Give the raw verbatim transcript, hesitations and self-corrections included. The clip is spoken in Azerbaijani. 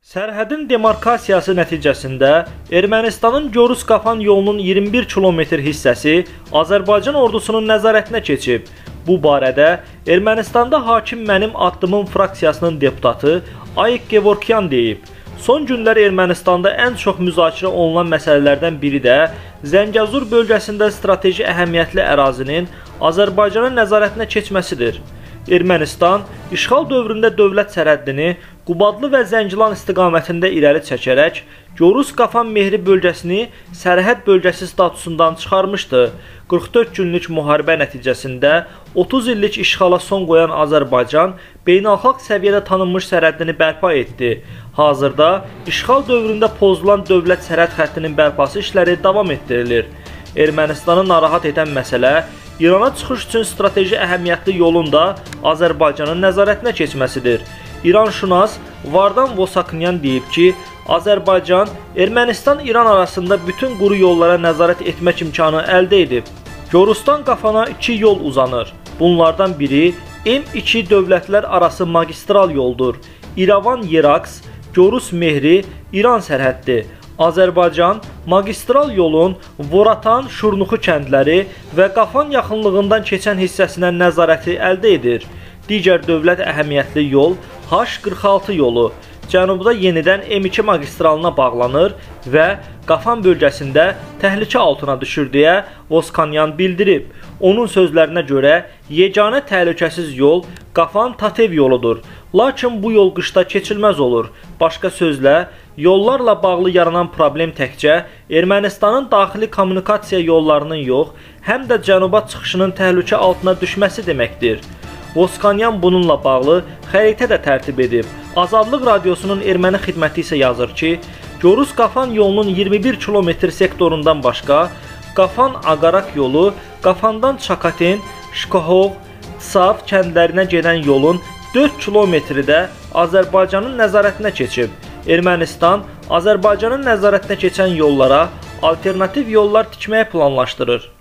Sərhədin demarkasiyası nəticəsində Ermənistanın Gorus-Qafan yolunun iyirmi bir kilometr hissəsi Azərbaycan ordusunun nəzarətinə keçib. Bu barədə Ermənistanda Hakim Mənim Addımım fraksiyasının deputatı Ayıq Gevorkyan deyib. Son günlər Ermənistanda ən çox müzakirə olunan məsələlərdən biri də Zəngəzur bölgəsində strateji əhəmiyyətli ərazinin Azərbaycanın nəzarətinə keçməsidir. Ermənistan işğal dövründə dövlət sərhəddini Qubadlı və Zəngilan istiqamətində irəli çəkərək Gorus-Qafan Mehri bölgəsini sərhəd bölgəsi statusundan çıxarmışdı. qırx dörd günlük müharibə nəticəsində otuz illik işğala son qoyan Azərbaycan beynəlxalq səviyyədə tanınmış sərhəddini bərpa etdi. Hazırda işğal dövründə pozulan dövlət sərhəd xəttinin bərpası işləri davam etdirilir. Ermənistanı narahat edən məsələ İrana çıxış üçün strateji əhəmiyyətli yolun da Azərbaycanın nəzarətinə keçməsidir. İranşünas Vardan Vosaknyan deyib ki, Azərbaycan Ermənistan-İran arasında bütün quru yollara nəzarət etmək imkanı əldə edib. Gorusdan Qafana iki yol uzanır. Bunlardan biri M iki dövlətlər arası magistral yoldur. İrəvan-Yeraks, Gorus-Mehri İran sərhəddi. Azərbaycan magistral yolun Voratan, Şurnuxu kəndləri və Qafan yaxınlığından keçən hissəsinə nəzarəti əldə edir. Digər dövlət əhəmiyyətli yol H qırx altı yolu cənubda yenidən M iki magistralına bağlanır və Qafan bölgəsində təhlükə altına düşür deyə Voskanyan bildirib. Onun sözlərinə görə yeganə təhlükəsiz yol Qafan-Tatev yoludur. Lakin bu yol qışda keçilməz olur. Başqa sözlə, yollarla bağlı yaranan problem təkcə Ermənistanın daxili kommunikasiya yollarının yox, həm də cənuba çıxışının təhlükə altına düşməsi deməkdir. Voskanyan bununla bağlı xəritə də tərtib edib. Azadlıq Radiosunun erməni xidməti isə yazır ki, Gorus-Qafan yolunun iyirmi bir kilometr sektorundan başqa, Qafan-Aqarak yolu, Qafandan Çakatin, Şkohov, Tsav kəndlərinə gedən yolun dörd kilometri də Azərbaycanın nəzarətinə keçib. Ermənistan Azərbaycanın nəzarətinə keçən yollara alternativ yollar tikməyi planlaşdırır.